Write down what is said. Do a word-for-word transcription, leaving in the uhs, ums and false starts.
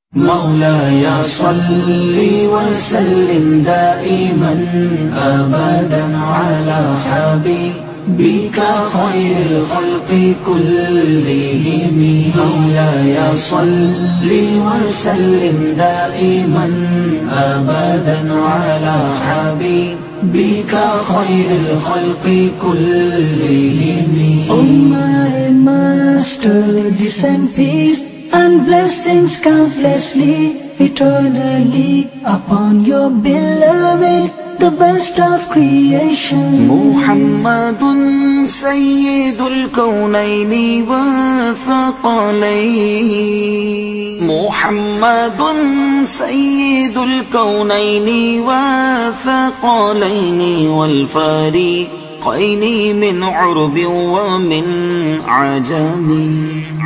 مولاي صل وسلم دائما أبدا على حبيبك خير الخلق كلهم. مولاي صل وسلم دائما أبدا على حبيبك خير الخلق كلهم. Oh my master, descend peace and blessings countlessly, eternally upon your beloved, the best of creation. محمد سيد الكونين والثقلين. محمد سيد الكونين والثقلين والفريقين من عرب ومن عجم.